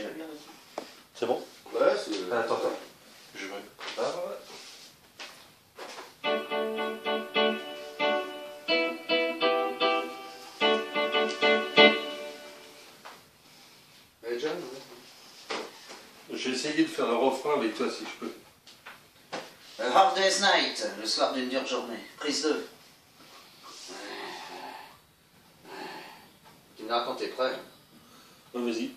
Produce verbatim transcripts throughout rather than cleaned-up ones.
chercher la bière là-dessus. C'est bon? Ouais, c'est... Attends, attends. Je veux. Ah, ouais. Elle est jeune, ouais. J'ai essayé de faire un refrain avec toi si je peux. A Hard Day's Night, le soir d'une dure journée. Prise deux. Tu me diras quand t'es prêt. Ouais, vas-y.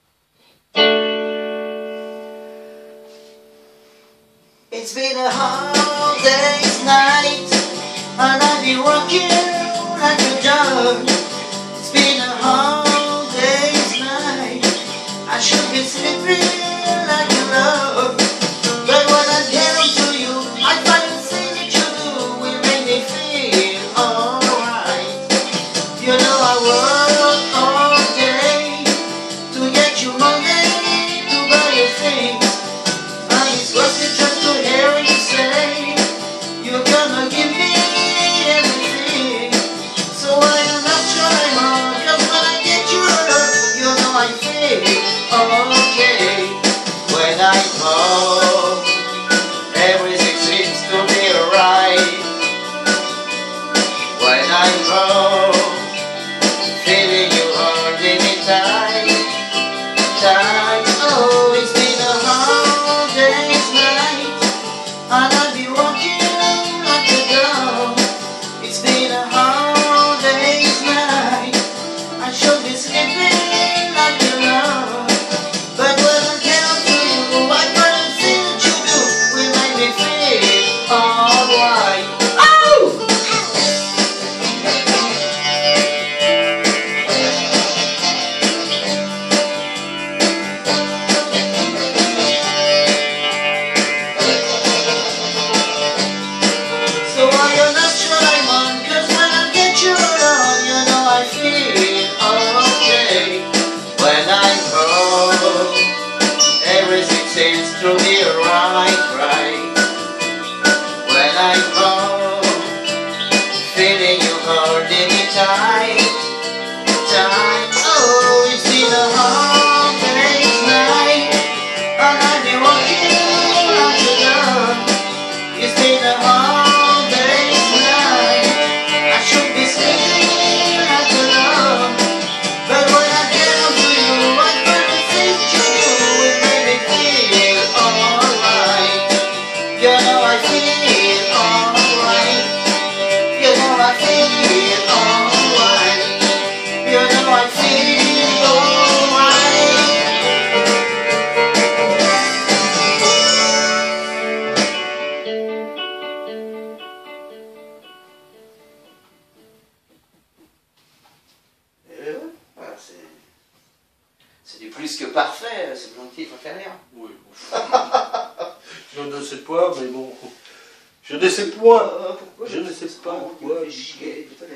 It's been a hard day's night, and I've been working like a dog. It's been a hard day's night, I should be sleeping like a log. But when I get to you, I find the thing that you do will make me feel alright. You know I work all day to get you money to buy your things. And it's worth it just to hear you say you're gonna give me everything. So I am not trying more, cause when I get your love, you know I feel okay. When I call, everything seems to be alright. When I call, feeling you holding me tight, tight. Oh, it's been a hard day's night, and I've been walking like a dog. It's been a hard day's night, I should be sleeping like a log. But when I get up to you, I find the thing that you do will make me feel alright. Oh! So I am not sure I'm on, cause when I get you on, you know I feel okay. When I call, everything seems to be right, right. When I call, feeling you holding me tight, tight. Oh, it's been a hard day's night, and I've been walking like a dog. It's been a hard day's night, I should be sleeping like a log. But when I get up to you, I find the things you do will make me feel alright. You know I feel alright. You know I feel alright. You know I feel alright. Et ouais, voilà, c'est... C'est du plus que parfait, c'est gentil, il faut faire rien. Oui. Je ne sais pas, mais bon. Je ne sais point. Pourquoi Je ne sais pas. Tu me Ouais. fais chier, putain.